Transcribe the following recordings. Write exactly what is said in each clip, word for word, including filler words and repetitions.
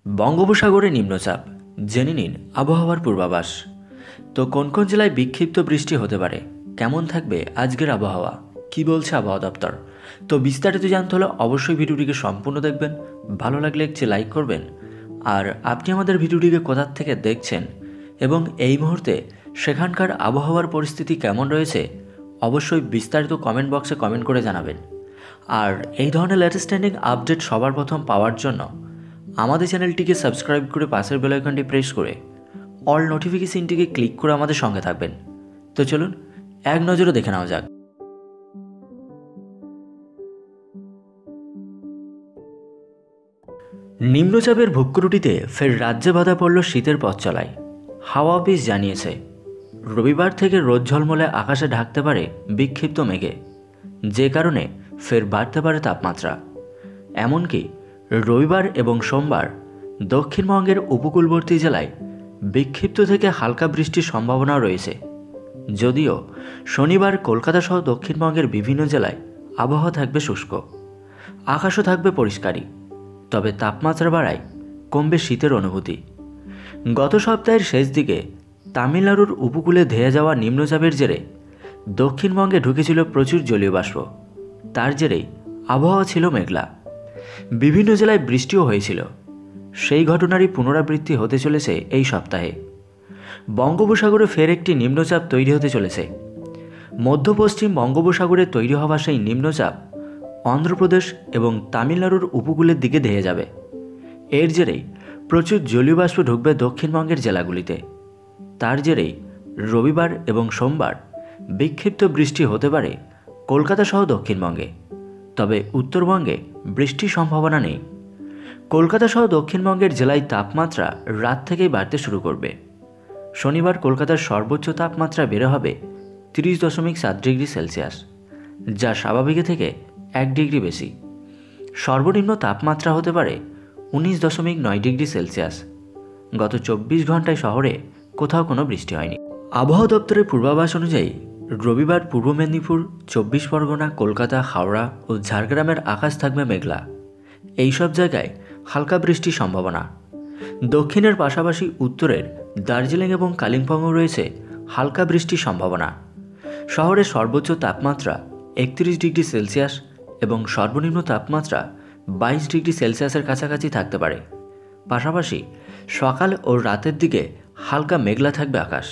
বঙ্গোপসাগরে নিম্নচাপ, জেনে নিন আবহাওয়ার পূর্বাভাস। তো কোন কোন জেলায় বিক্ষিপ্ত বৃষ্টি হতে পারে, কেমন থাকবে আজকের আবহাওয়া, কি বলছে আবহাওয়া দপ্তর, তো বিস্তারিত জানতে হলে অবশ্যই ভিডিওটিকে সম্পূর্ণ দেখবেন। ভালো লাগলে একটি লাইক করবেন। আর আপনি আমাদের ভিডিওটিকে কোথা থেকে দেখছেন এবং এই মুহূর্তে সেখানকার আবহাওয়ার পরিস্থিতি কেমন রয়েছে, অবশ্যই বিস্তারিত কমেন্ট বক্সে কমেন্ট করে জানাবেন। আর এই ধরনের লেটেস্ট ট্রেন্ডিং আপডেট সবার প্রথম পাওয়ার জন্য আমাদের চ্যানেলটিকে সাবস্ক্রাইব করে পাশের বেল আইকনটি প্রেস করে অল নোটিফিকেশনটিকে ক্লিক করে আমাদের সঙ্গে থাকবেন। তো চলুন এক নজরে দেখে নেওয়া যাক। নিম্নচাপের ভূক্রুটিতে ফের রাজ্যে বাধা পড়ল শীতের পথ চলায়। হাওয়া অফিস জানিয়েছে রবিবার থেকে রোদ ঝলমলে আকাশে ঢাকতে পারে বিক্ষিপ্ত মেঘে, যে কারণে ফের বাড়তে পারে তাপমাত্রা। এমনকি রবিবার এবং সোমবার দক্ষিণবঙ্গের উপকূলবর্তী জেলায় বিক্ষিপ্ত থেকে হালকা বৃষ্টির সম্ভাবনাও রয়েছে। যদিও শনিবার কলকাতা সহ দক্ষিণবঙ্গের বিভিন্ন জেলায় আবহাওয়া থাকবে শুষ্ক, আকাশও থাকবে পরিষ্কারই, তবে তাপমাত্রা বাড়ায় কমবে শীতের অনুভূতি। গত সপ্তাহের শেষ দিকে তামিলনাড়ুর উপকূলে ধেয়ে যাওয়া নিম্নচাপের জেরে দক্ষিণবঙ্গে ঢুকেছিল প্রচুর জলীয় বাষ্প। তার জেরেই আবহাওয়া ছিল মেঘলা, বিভিন্ন জেলায় বৃষ্টিও হয়েছিল। সেই ঘটনারই পুনরাবৃত্তি হতে চলেছে এই সপ্তাহে। বঙ্গোপসাগরে ফের একটি নিম্নচাপ তৈরি হতে চলেছে। মধ্য পশ্চিম বঙ্গোপসাগরে তৈরি হওয়া সেই নিম্নচাপ অন্ধ্রপ্রদেশ এবং তামিলনাড়ুর উপকূলের দিকে ধেয়ে যাবে। এর জেরেই প্রচুর জলীয় বাষ্প ঢুকবে দক্ষিণবঙ্গের জেলাগুলিতে। তার জেরেই রবিবার এবং সোমবার বিক্ষিপ্ত বৃষ্টি হতে পারে কলকাতা সহ দক্ষিণবঙ্গে, তবে উত্তরবঙ্গে বৃষ্টির সম্ভাবনা নেই। কলকাতা সহ দক্ষিণবঙ্গের জেলায় তাপমাত্রা রাত থেকেই বাড়তে শুরু করবে। শনিবার কলকাতার সর্বোচ্চ তাপমাত্রা বেড়ে হবে তিরিশ দশমিক সাত ডিগ্রি সেলসিয়াস, যা স্বাভাবিক থেকে এক ডিগ্রি বেশি। সর্বনিম্ন তাপমাত্রা হতে পারে উনিশ দশমিক নয় ডিগ্রি সেলসিয়াস। গত চব্বিশ ঘন্টায় শহরে কোথাও কোনো বৃষ্টি হয়নি। আবহাওয়া দপ্তরের পূর্বাভাস অনুযায়ী রবিবার পূর্ব মেদিনীপুর, চব্বিশ পরগনা, কলকাতা, হাওড়া ও ঝাড়গ্রামের আকাশ থাকবে মেঘলা। এইসব জায়গায় হালকা বৃষ্টির সম্ভাবনা। দক্ষিণের পাশাপাশি উত্তরের দার্জিলিং এবং কালিম্পংও রয়েছে হালকা বৃষ্টির সম্ভাবনা। শহরের সর্বোচ্চ তাপমাত্রা একত্রিশ ডিগ্রি সেলসিয়াস এবং সর্বনিম্ন তাপমাত্রা বাইশ ডিগ্রি সেলসিয়াসের কাছাকাছি থাকতে পারে। পাশাপাশি সকাল ও রাতের দিকে হালকা মেঘলা থাকবে আকাশ।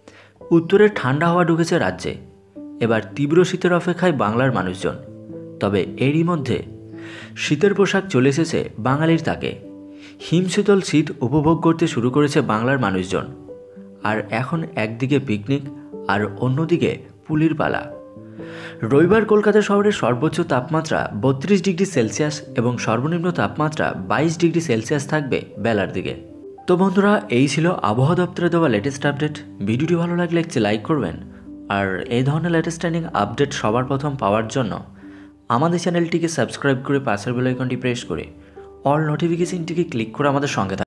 উত্তরের ঠান্ডা হাওয়া ঢুকেছে রাজ্যে। এবার তীব্র শীতের অপেক্ষায় বাংলার মানুষজন। তবে এরই মধ্যে শীতের পোশাক চলে এসেছে বাঙালির তাকে। হিমশীতল শীত উপভোগ করতে শুরু করেছে বাংলার মানুষজন। আর এখন একদিকে পিকনিক আর অন্যদিকে পুলির পালা। রবিবার কলকাতা শহরের সর্বোচ্চ তাপমাত্রা বত্রিশ ডিগ্রি সেলসিয়াস এবং সর্বনিম্ন তাপমাত্রা বাইশ ডিগ্রি সেলসিয়াস থাকবে বেলার দিকে। তো বন্ধুরা, এই ছিল আবহাওয়া দপ্তরে দেওয়া লেটেস্ট আপডেট। ভিডিওটি ভালো লাগলে একটি লাইক করবেন। আর এই ধরনের লেটেস্ট ট্রেন্ডিং আপডেট সবার প্রথম পাওয়ার জন্য আমাদের চ্যানেলটিকে সাবস্ক্রাইব করে পাশের বেল আইকনটি প্রেস করে অল নোটিফিকেশনটিকে ক্লিক করে আমাদের সঙ্গে থাকুন।